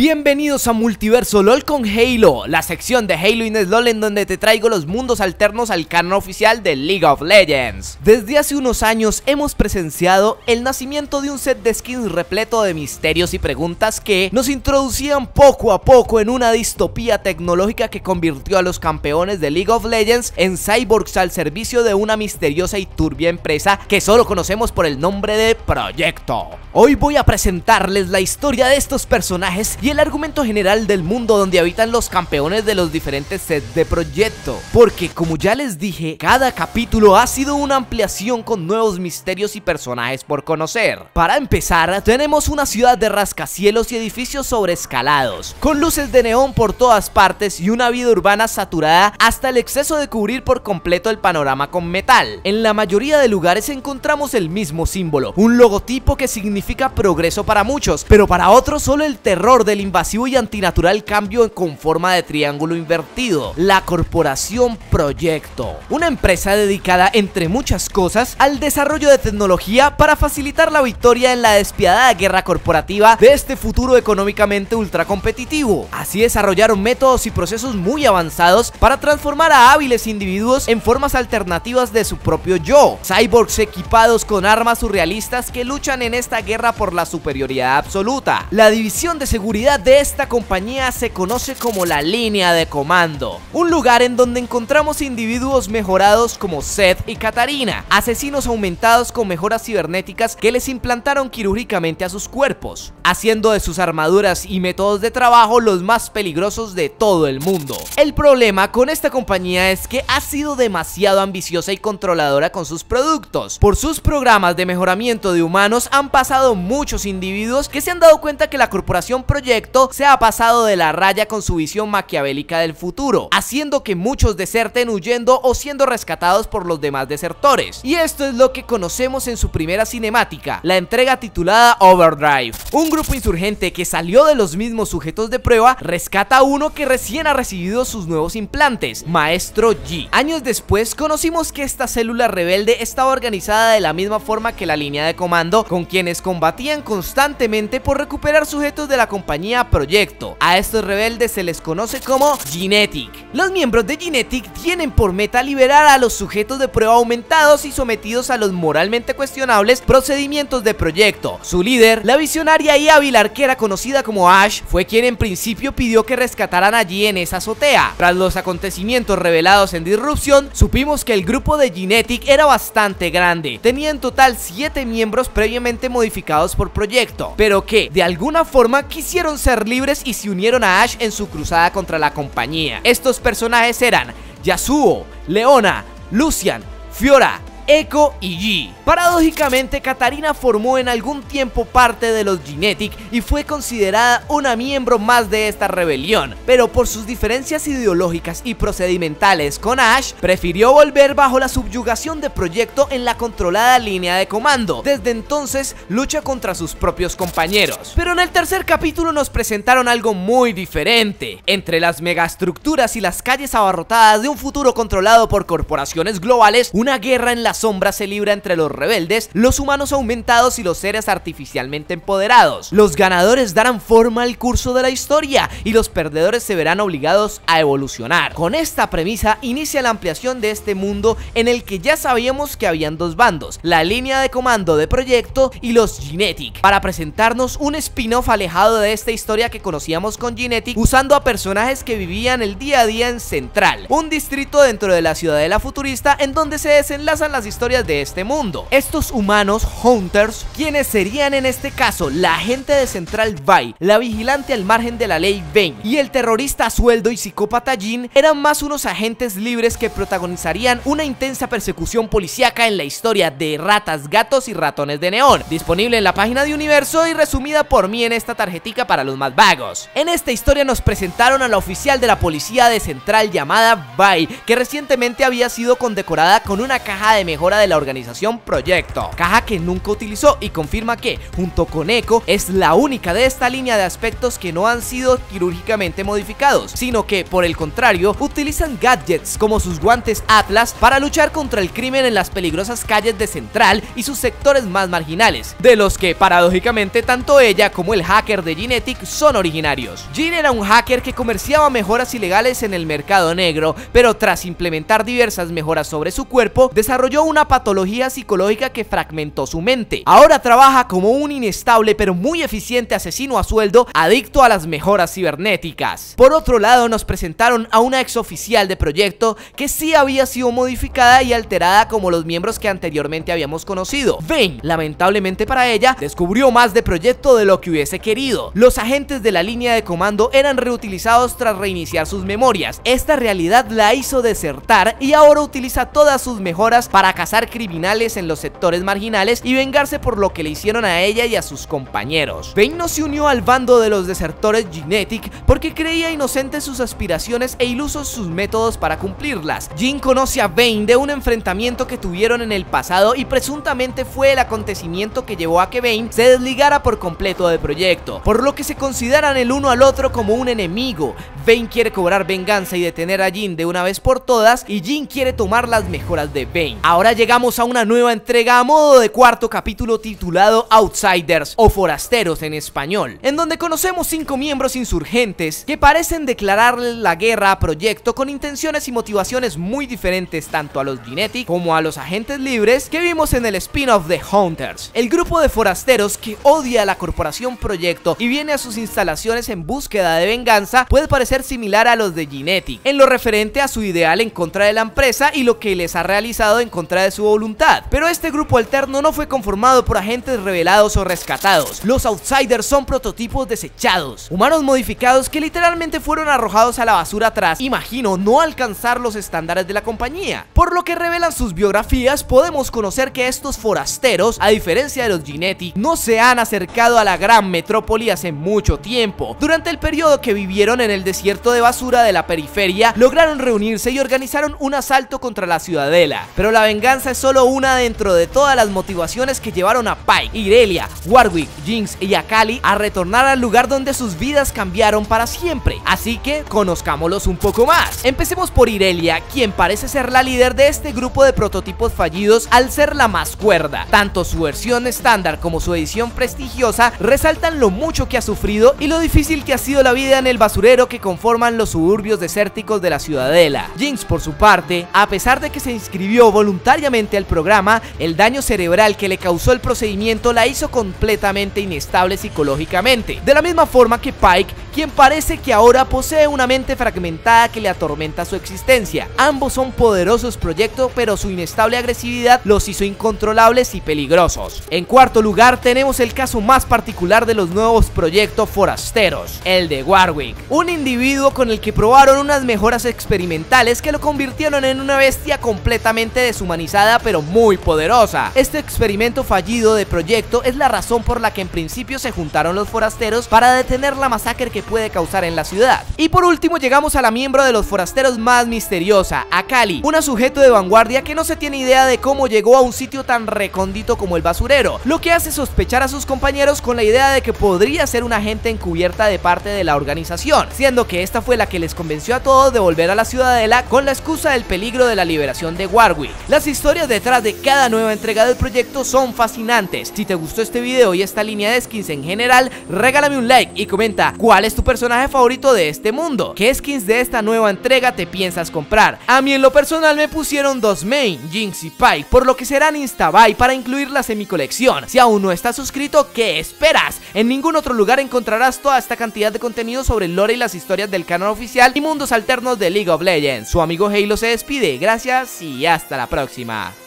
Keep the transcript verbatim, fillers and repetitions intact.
Bienvenidos a Multiverso LOL con Halo, la sección de Halo Inés LOL en donde te traigo los mundos alternos al canon oficial de League of Legends. Desde hace unos años hemos presenciado el nacimiento de un set de skins repleto de misterios y preguntas que nos introducían poco a poco en una distopía tecnológica que convirtió a los campeones de League of Legends en cyborgs al servicio de una misteriosa y turbia empresa que solo conocemos por el nombre de Proyecto. Hoy voy a presentarles la historia de estos personajes y el argumento general del mundo donde habitan los campeones de los diferentes sets de Proyecto, porque como ya les dije, cada capítulo ha sido una ampliación con nuevos misterios y personajes por conocer. Para empezar, tenemos una ciudad de rascacielos y edificios sobreescalados, con luces de neón por todas partes y una vida urbana saturada hasta el exceso de cubrir por completo el panorama con metal. En la mayoría de lugares encontramos el mismo símbolo, un logotipo que significa progreso para muchos, pero para otros solo el terror del invasivo y antinatural cambio con forma de triángulo invertido, la Corporación Proyecto, una empresa dedicada entre muchas cosas al desarrollo de tecnología para facilitar la victoria en la despiadada guerra corporativa de este futuro económicamente ultra competitivo. Así desarrollaron métodos y procesos muy avanzados para transformar a hábiles individuos en formas alternativas de su propio yo, cyborgs equipados con armas surrealistas que luchan en esta guerra por la superioridad absoluta. La división de seguridad de esta compañía se conoce como la línea de comando, un lugar en donde encontramos individuos mejorados como Seth y Katarina, asesinos aumentados con mejoras cibernéticas que les implantaron quirúrgicamente a sus cuerpos, haciendo de sus armaduras y métodos de trabajo los más peligrosos de todo el mundo. El problema con esta compañía es que ha sido demasiado ambiciosa y controladora con sus productos. Por sus programas de mejoramiento de humanos han pasado muchos individuos que se han dado cuenta que la Corporación Proyecto se ha pasado de la raya con su visión maquiavélica del futuro, haciendo que muchos deserten huyendo o siendo rescatados por los demás desertores. Y esto es lo que conocemos en su primera cinemática, la entrega titulada Overdrive. Un grupo insurgente que salió de los mismos sujetos de prueba rescata a uno que recién ha recibido sus nuevos implantes, Maestro Yi. Años después conocimos que esta célula rebelde estaba organizada de la misma forma que la línea de comando, con quienes combatían constantemente por recuperar sujetos de la compañía Proyecto. A estos rebeldes se les conoce como Genetic. Los miembros de Genetic tienen por meta liberar a los sujetos de prueba aumentados y sometidos a los moralmente cuestionables procedimientos de Proyecto. Su líder, la visionaria y hábil arquera conocida como Ash, fue quien en principio pidió que rescataran allí en esa azotea. Tras los acontecimientos revelados en Disrupción, supimos que el grupo de Genetic era bastante grande. Tenía en total siete miembros previamente modificados por Proyecto, pero que de alguna forma quisieron ser libres y se unieron a Ash en su cruzada contra la compañía. Estos personajes eran Yasuo, Leona, Lucian, Fiora, Echo y Yi. Paradójicamente, Katarina formó en algún tiempo parte de los Genetic y fue considerada una miembro más de esta rebelión, pero por sus diferencias ideológicas y procedimentales con Ash, prefirió volver bajo la subyugación de Proyecto en la controlada línea de comando. Desde entonces lucha contra sus propios compañeros. Pero en el tercer capítulo nos presentaron algo muy diferente. Entre las megaestructuras y las calles abarrotadas de un futuro controlado por corporaciones globales, una guerra en la sombra se libra entre los rebeldes, los humanos aumentados y los seres artificialmente empoderados. Los ganadores darán forma al curso de la historia y los perdedores se verán obligados a evolucionar. Con esta premisa inicia la ampliación de este mundo en el que ya sabíamos que habían dos bandos, la línea de comando de Proyecto y los Genetic, para presentarnos un spin-off alejado de esta historia que conocíamos con Genetic, usando a personajes que vivían el día a día en Central, un distrito dentro de la ciudadela futurista en donde se desenlazan las historias de este mundo. Estos humanos Hunters, quienes serían en este caso la agente de Central Vi, la vigilante al margen de la ley Vayne y el terrorista a sueldo y psicópata Jin, eran más unos agentes libres que protagonizarían una intensa persecución policíaca en la historia de Ratas, Gatos y Ratones de Neón, disponible en la página de Universo y resumida por mí en esta tarjetica para los más vagos. En esta historia nos presentaron a la oficial de la policía de Central llamada Vi, que recientemente había sido condecorada con una caja de mejora de la organización Proyecto, caja que nunca utilizó y confirma que, junto con Echo, es la única de esta línea de aspectos que no han sido quirúrgicamente modificados, sino que, por el contrario, utilizan gadgets como sus guantes Atlas para luchar contra el crimen en las peligrosas calles de Central y sus sectores más marginales, de los que, paradójicamente, tanto ella como el hacker de Genetic son originarios. Jean era un hacker que comerciaba mejoras ilegales en el mercado negro, pero tras implementar diversas mejoras sobre su cuerpo, desarrolló una patología psicológica que fragmentó su mente. Ahora trabaja como un inestable pero muy eficiente asesino a sueldo, adicto a las mejoras cibernéticas. Por otro lado, nos presentaron a una ex oficial de Proyecto que sí había sido modificada y alterada como los miembros que anteriormente habíamos conocido. Vayne, lamentablemente para ella, descubrió más de Proyecto de lo que hubiese querido. Los agentes de la línea de comando eran reutilizados tras reiniciar sus memorias. Esta realidad la hizo desertar y ahora utiliza todas sus mejoras para cazar criminales en los sectores marginales y vengarse por lo que le hicieron a ella y a sus compañeros. Vayne no se unió al bando de los desertores Genetic porque creía inocentes sus aspiraciones e ilusos sus métodos para cumplirlas. Jean conoce a Vayne de un enfrentamiento que tuvieron en el pasado y presuntamente fue el acontecimiento que llevó a que Vayne se desligara por completo del proyecto, por lo que se consideran el uno al otro como un enemigo. Vayne quiere cobrar venganza y detener a Jean de una vez por todas, y Jean quiere tomar las mejoras de Vayne. Ahora llegamos a una nueva entrega a modo de cuarto capítulo titulado Outsiders o Forasteros en español, en donde conocemos cinco miembros insurgentes que parecen declararle la guerra a Proyecto con intenciones y motivaciones muy diferentes tanto a los Genetic como a los agentes libres que vimos en el spin-off de Hunters. El grupo de forasteros que odia a la corporación Proyecto y viene a sus instalaciones en búsqueda de venganza puede parecer similar a los de Genetic en lo referente a su ideal en contra de la empresa y lo que les ha realizado en contra de su voluntad, pero este grupo alterno no fue conformado por agentes revelados o rescatados. Los Outsiders son prototipos desechados, humanos modificados que literalmente fueron arrojados a la basura tras, imagino, no alcanzar los estándares de la compañía. Por lo que revelan sus biografías, podemos conocer que estos forasteros, a diferencia de los Genetic, no se han acercado a la gran metrópoli hace mucho tiempo. Durante el periodo que vivieron en el desierto de basura de la periferia, lograron reunirse y organizaron un asalto contra la ciudadela, pero la venganza es solo una dentro de todas las motivaciones que llevaron a Pike, Irelia, Warwick, Jinx y Akali a retornar al lugar donde sus vidas cambiaron para siempre. Así que conozcámoslos un poco más. Empecemos por Irelia, quien parece ser la líder de este grupo de prototipos fallidos al ser la más cuerda. Tanto su versión estándar como su edición prestigiosa resaltan lo mucho que ha sufrido y lo difícil que ha sido la vida en el basurero que conforman los suburbios desérticos de la ciudadela. Jinx, por su parte, a pesar de que se inscribió voluntariamente al programa, el daño cerebral que le causó el procedimiento la hizo completamente inestable psicológicamente, de la misma forma que Pike, quien parece que ahora posee una mente fragmentada que le atormenta su existencia. Ambos son poderosos Proyecto, pero su inestable agresividad los hizo incontrolables y peligrosos. En cuarto lugar tenemos el caso más particular de los nuevos Proyecto forasteros, el de Warwick, un individuo con el que probaron unas mejoras experimentales que lo convirtieron en una bestia completamente deshumanizada pero muy poderosa. Este experimento fallido de Proyecto es la razón por la que en principio se juntaron los forasteros para detener la masacre que puede causar en la ciudad. Y por último llegamos a la miembro de los forasteros más misteriosa, Akali, una sujeto de vanguardia que no se tiene idea de cómo llegó a un sitio tan recóndito como el basurero, lo que hace sospechar a sus compañeros con la idea de que podría ser una agente encubierta de parte de la organización, siendo que esta fue la que les convenció a todos de volver a la ciudadela con la excusa del peligro de la liberación de Warwick. Las historias detrás de cada nueva entrega del proyecto son fascinantes. Si te gustó este video y esta línea de skins en general, regálame un like y comenta cuál es tu personaje favorito de este mundo. ¿Qué skins de esta nueva entrega te piensas comprar? A mí en lo personal me pusieron dos main, Jinx y Pike, por lo que serán instabuy para incluirlas en mi colección. Si aún no estás suscrito, ¿qué esperas? En ningún otro lugar encontrarás toda esta cantidad de contenido sobre el lore y las historias del canon oficial y mundos alternos de League of Legends. Su amigo Halo se despide, gracias y hasta la próxima.